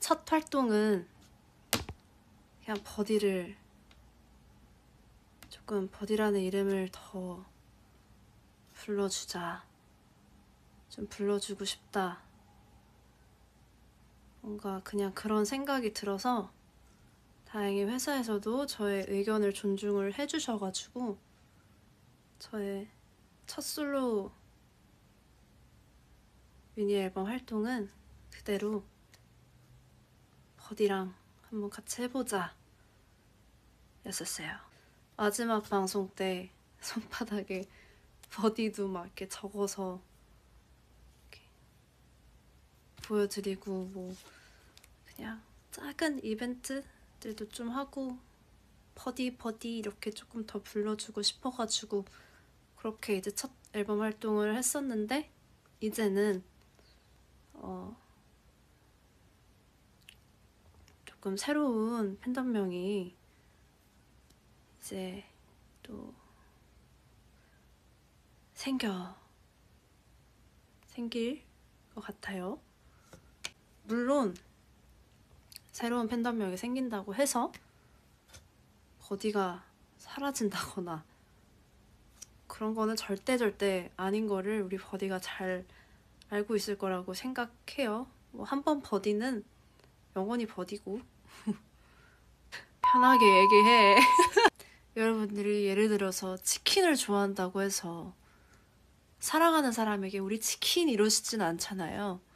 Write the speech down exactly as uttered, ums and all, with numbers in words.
첫 활동은 그냥 버디를 조금 버디라는 이름을 더 불러주자, 좀 불러주고 싶다, 뭔가 그냥 그런 생각이 들어서 다행히 회사에서도 저의 의견을 존중을 해주셔가지고 저의 첫 솔로 미니 앨범 활동은 그대로 버디랑 한번 같이 해보자 였었어요. 마지막 방송 때 손바닥에 버디도 막 이렇게 적어서 이렇게 보여드리고, 뭐 그냥 작은 이벤트들도 좀 하고 버디 버디 이렇게 조금 더 불러주고 싶어가지고 그렇게 이제 첫 앨범 활동을 했었는데, 이제는 어 조금 새로운 팬덤명이 이제 또 생겨 생길 것 같아요. 물론 새로운 팬덤명이 생긴다고 해서 버디가 사라진다거나 그런 거는 절대 절대 아닌 거를 우리 버디가 잘 알고 있을 거라고 생각해요. 뭐 한 번 버디는 영원히 버디고. 편하게 얘기해. 여러분들이 예를 들어서 치킨을 좋아한다고 해서 사랑하는 사람에게 우리 치킨 이러시진 않잖아요.